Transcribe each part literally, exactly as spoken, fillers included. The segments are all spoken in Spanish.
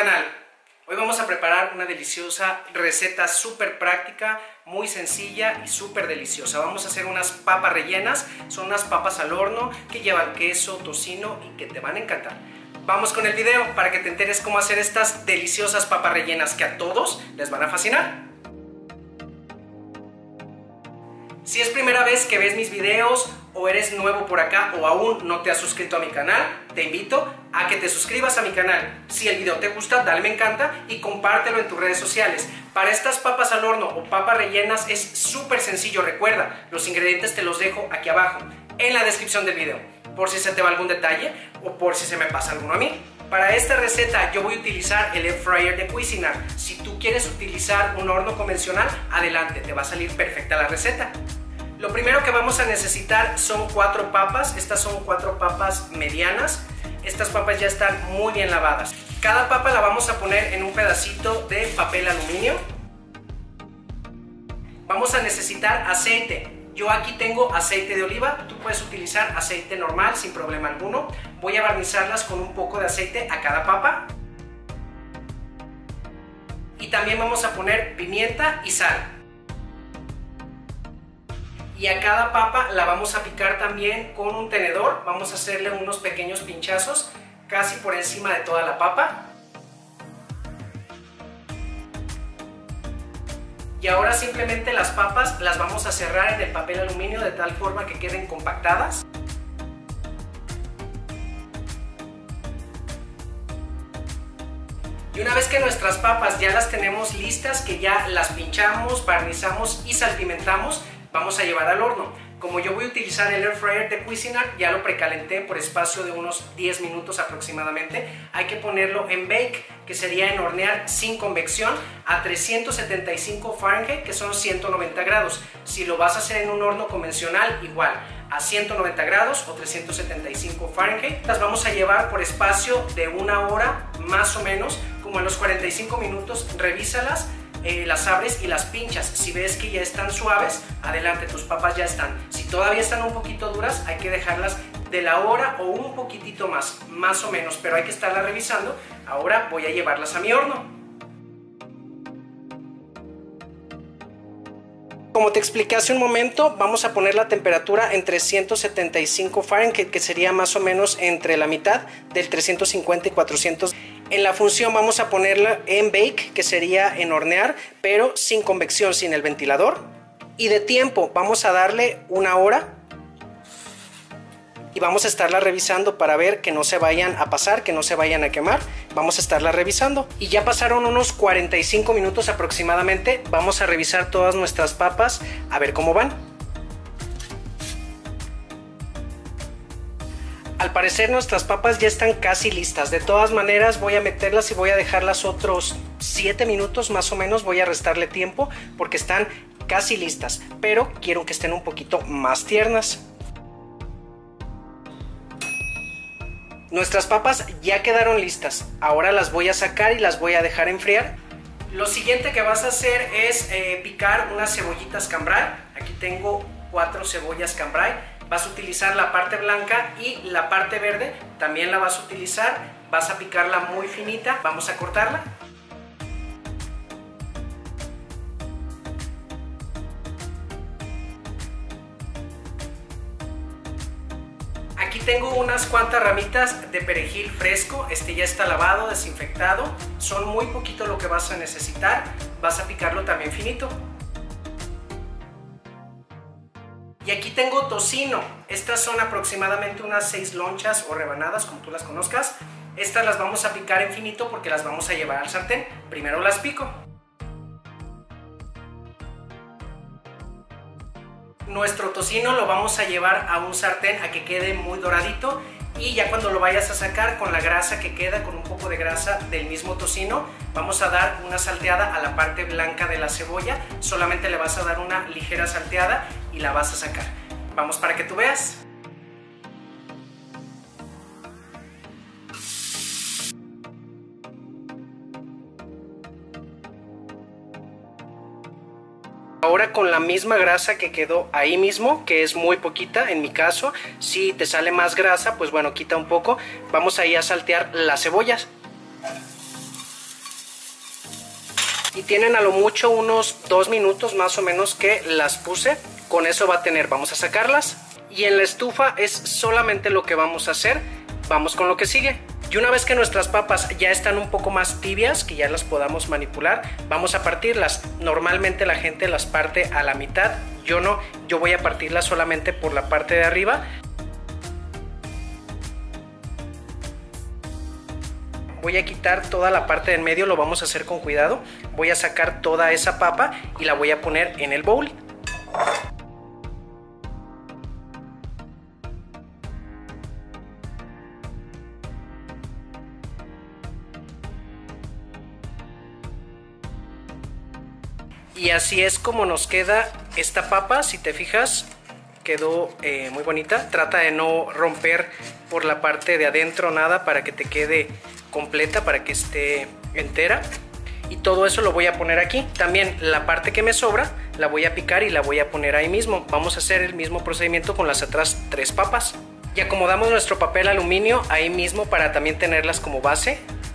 canal. Hoy vamos a preparar una deliciosa receta súper práctica, muy sencilla y súper deliciosa. Vamos a hacer unas papas rellenas, son unas papas al horno que llevan queso, tocino y que te van a encantar. Vamos con el video para que te enteres cómo hacer estas deliciosas papas rellenas que a todos les van a fascinar. Si es primera vez que ves mis videos o eres nuevo por acá o aún no te has suscrito a mi canal, te invito a que te suscribas a mi canal. Si el video te gusta, dale me encanta y compártelo en tus redes sociales. Para estas papas al horno o papas rellenas es súper sencillo. Recuerda, los ingredientes te los dejo aquí abajo en la descripción del video, por si se te va algún detalle o por si se me pasa alguno a mí. Para esta receta yo voy a utilizar el Air Fryer de Cuisinart. Si tú quieres utilizar un horno convencional, adelante, te va a salir perfecta la receta. Lo primero que vamos a necesitar son cuatro papas. Estas son cuatro papas medianas. Estas papas ya están muy bien lavadas. Cada papa la vamos a poner en un pedacito de papel aluminio. Vamos a necesitar aceite. Yo aquí tengo aceite de oliva, tú puedes utilizar aceite normal sin problema alguno. Voy a barnizarlas con un poco de aceite a cada papa. Y también vamos a poner pimienta y sal. Y a cada papa la vamos a picar también con un tenedor. Vamos a hacerle unos pequeños pinchazos casi por encima de toda la papa. Y ahora simplemente las papas las vamos a cerrar en el papel aluminio de tal forma que queden compactadas. Y una vez que nuestras papas ya las tenemos listas, que ya las pinchamos, barnizamos y salpimentamos, vamos a llevar al horno. Como yo voy a utilizar el Air Fryer de Cuisinart, ya lo precalenté por espacio de unos diez minutos aproximadamente. Hay que ponerlo en bake, que sería en hornear sin convección, a trescientos setenta y cinco Fahrenheit, que son ciento noventa grados. Si lo vas a hacer en un horno convencional, igual, a ciento noventa grados o trescientos setenta y cinco Fahrenheit. Las vamos a llevar por espacio de una hora, más o menos, como a los cuarenta y cinco minutos, revísalas. Eh, las abres y las pinchas. Si ves que ya están suaves, adelante, tus papas ya están. Si todavía están un poquito duras, hay que dejarlas de la hora o un poquitito más, más o menos, pero hay que estarlas revisando. Ahora voy a llevarlas a mi horno. Como te expliqué hace un momento, vamos a poner la temperatura en trescientos setenta y cinco Fahrenheit, que sería más o menos entre la mitad del trescientos cincuenta y cuatrocientos. En la función vamos a ponerla en bake, que sería en hornear, pero sin convección, sin el ventilador. Y de tiempo vamos a darle una hora. Y vamos a estarla revisando para ver que no se vayan a pasar, que no se vayan a quemar. Vamos a estarla revisando. Y ya pasaron unos cuarenta y cinco minutos aproximadamente. Vamos a revisar todas nuestras papas a ver cómo van. Al parecer nuestras papas ya están casi listas. De todas maneras voy a meterlas y voy a dejarlas otros siete minutos más o menos. Voy a restarle tiempo porque están casi listas, pero quiero que estén un poquito más tiernas. Nuestras papas ya quedaron listas. Ahora las voy a sacar y las voy a dejar enfriar. Lo siguiente que vas a hacer es eh, picar unas cebollitas cambray. Aquí tengo cuatro cebollas cambray. Vas a utilizar la parte blanca y la parte verde también la vas a utilizar. Vas a picarla muy finita. Vamos a cortarla. Aquí tengo unas cuantas ramitas de perejil fresco. Este ya está lavado, desinfectado. Son muy poquito lo que vas a necesitar. Vas a picarlo también finito. Y aquí tengo tocino. Estas son aproximadamente unas seis lonchas o rebanadas, como tú las conozcas. Estas las vamos a picar en finito porque las vamos a llevar al sartén. Primero las pico. Nuestro tocino lo vamos a llevar a un sartén a que quede muy doradito. Y ya cuando lo vayas a sacar, con la grasa que queda, con un poco de grasa del mismo tocino, vamos a dar una salteada a la parte blanca de la cebolla. Solamente le vas a dar una ligera salteada y la vas a sacar. Vamos para que tú veas. Ahora con la misma grasa que quedó ahí mismo, que es muy poquita en mi caso, si te sale más grasa, pues bueno, quita un poco. Vamos ahí a saltear las cebollas. y tienen a lo mucho unos dos minutos más o menos que las puse. Con eso va a tener. Vamos a sacarlas y en la estufa es solamente lo que vamos a hacer. Vamos con lo que sigue. Y una vez que nuestras papas ya están un poco más tibias, que ya las podamos manipular, vamos a partirlas. Normalmente la gente las parte a la mitad, yo no, yo voy a partirlas solamente por la parte de arriba. Voy a quitar toda la parte del medio, lo vamos a hacer con cuidado. Voy a sacar toda esa papa y la voy a poner en el bowl. Y así es como nos queda esta papa. Si te fijas, quedó eh, muy bonita. Trata de no romper por la parte de adentro nada para que te quede completa, para que esté entera. Y todo eso lo voy a poner aquí. También la parte que me sobra la voy a picar y la voy a poner ahí mismo. Vamos a hacer el mismo procedimiento con las otras tres papas. Y acomodamos nuestro papel aluminio ahí mismo para también tenerlas como base.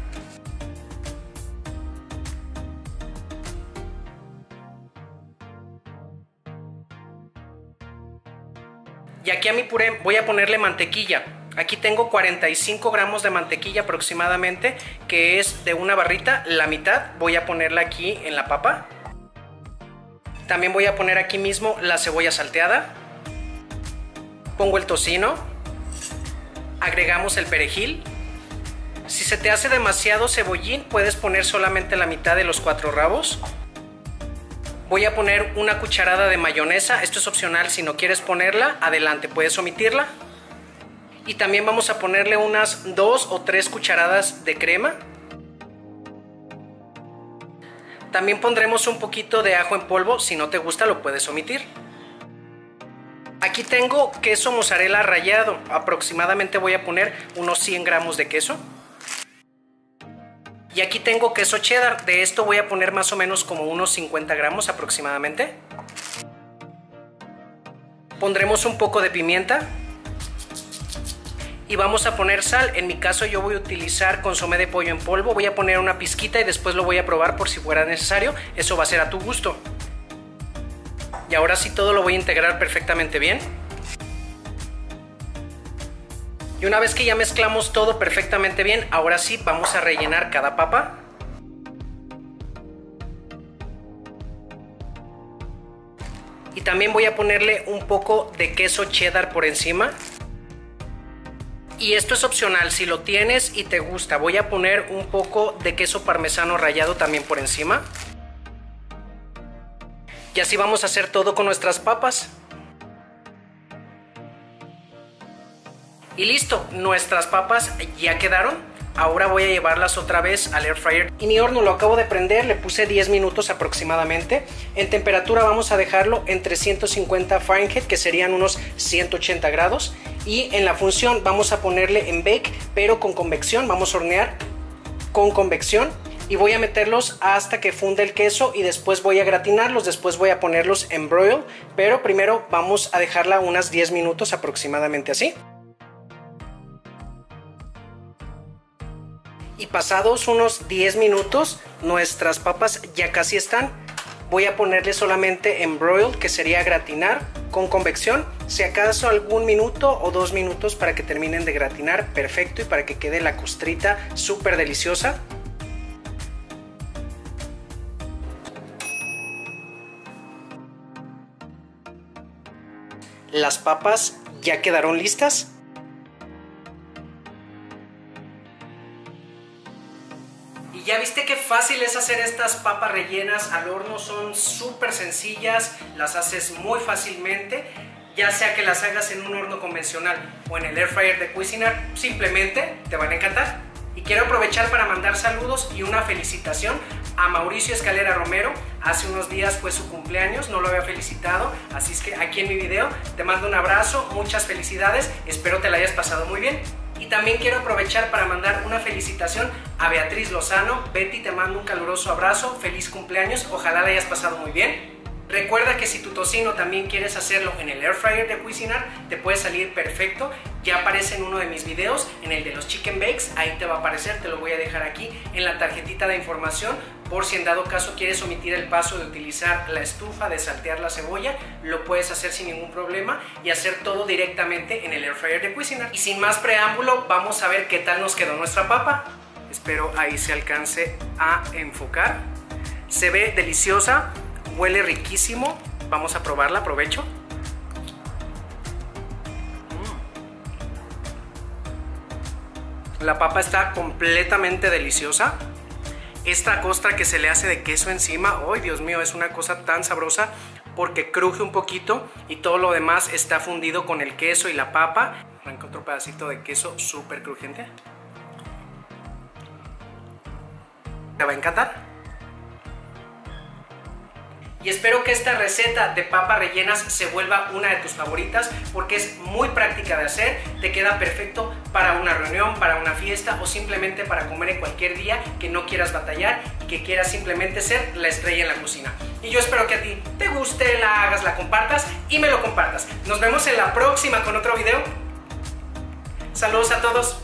Y aquí a mi puré voy a ponerle mantequilla. Aquí tengo cuarenta y cinco gramos de mantequilla aproximadamente, que es de una barrita, la mitad voy a ponerla aquí en la papa. También voy a poner aquí mismo la cebolla salteada. Pongo el tocino. Agregamos el perejil. Si se te hace demasiado cebollín, puedes poner solamente la mitad de los cuatro rabos. Voy a poner una cucharada de mayonesa. Esto es opcional, si no quieres ponerla, adelante, puedes omitirla. Y también vamos a ponerle unas dos o tres cucharadas de crema. También pondremos un poquito de ajo en polvo, si no te gusta lo puedes omitir. Aquí tengo queso mozzarella rallado, aproximadamente voy a poner unos cien gramos de queso. Y aquí tengo queso cheddar, de esto voy a poner más o menos como unos cincuenta gramos aproximadamente. Pondremos un poco de pimienta. Y vamos a poner sal. En mi caso yo voy a utilizar consomé de pollo en polvo. Voy a poner una pizquita y después lo voy a probar por si fuera necesario. Eso va a ser a tu gusto. Y ahora sí todo lo voy a integrar perfectamente bien. Y una vez que ya mezclamos todo perfectamente bien, ahora sí vamos a rellenar cada papa. Y también voy a ponerle un poco de queso cheddar por encima. Y esto es opcional, si lo tienes y te gusta. Voy a poner un poco de queso parmesano rallado también por encima. Y así vamos a hacer todo con nuestras papas. Y listo, nuestras papas ya quedaron. Ahora voy a llevarlas otra vez al air fryer. Y mi horno lo acabo de prender, le puse diez minutos aproximadamente. En temperatura vamos a dejarlo en trescientos cincuenta Fahrenheit, que serían unos ciento ochenta grados. Y en la función vamos a ponerle en bake, pero con convección. Vamos a hornear con convección. Y voy a meterlos hasta que funde el queso y después voy a gratinarlos. Después voy a ponerlos en broil, pero primero vamos a dejarla unas diez minutos aproximadamente así. Y pasados unos diez minutos, nuestras papas ya casi están. Voy a ponerle solamente en broil, que sería gratinar con convección. Si acaso algún minuto o dos minutos para que terminen de gratinar, perfecto, y para que quede la costrita súper deliciosa. Las papas ya quedaron listas. Y ya viste qué fácil es hacer estas papas rellenas al horno, son súper sencillas, las haces muy fácilmente, ya sea que las hagas en un horno convencional o en el air fryer de Cuisinart, simplemente te van a encantar. Y quiero aprovechar para mandar saludos y una felicitación a Mauricio Escalera Romero. Hace unos días fue su cumpleaños, no lo había felicitado, así es que aquí en mi video te mando un abrazo, muchas felicidades, espero te la hayas pasado muy bien. Y también quiero aprovechar para mandar una felicitación a Beatriz Lozano. Betty, te mando un caluroso abrazo, feliz cumpleaños, ojalá la hayas pasado muy bien. Recuerda que si tu tocino también quieres hacerlo en el air fryer de Cuisinart, te puede salir perfecto. Ya aparece en uno de mis videos, en el de los chicken bakes, ahí te va a aparecer, te lo voy a dejar aquí en la tarjetita de información, por si en dado caso quieres omitir el paso de utilizar la estufa, de saltear la cebolla, lo puedes hacer sin ningún problema y hacer todo directamente en el air fryer de Cuisinart. Y sin más preámbulo, vamos a ver qué tal nos quedó nuestra papa. Espero ahí se alcance a enfocar. Se ve deliciosa. Huele riquísimo. Vamos a probarla, aprovecho. Mm. La papa está completamente deliciosa. Esta costra que se le hace de queso encima, ¡ay, Dios mío! Es una cosa tan sabrosa porque cruje un poquito y todo lo demás está fundido con el queso y la papa. Arranca otro pedacito de queso súper crujiente. Te va a encantar. Y espero que esta receta de papas rellenas se vuelva una de tus favoritas porque es muy práctica de hacer, te queda perfecto para una reunión, para una fiesta o simplemente para comer en cualquier día que no quieras batallar y que quieras simplemente ser la estrella en la cocina. Y yo espero que a ti te guste, la hagas, la compartas y me lo compartas. Nos vemos en la próxima con otro video. Saludos a todos.